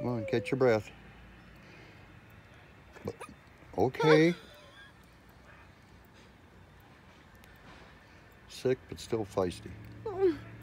Come on, catch your breath. Okay. Sick, but still feisty.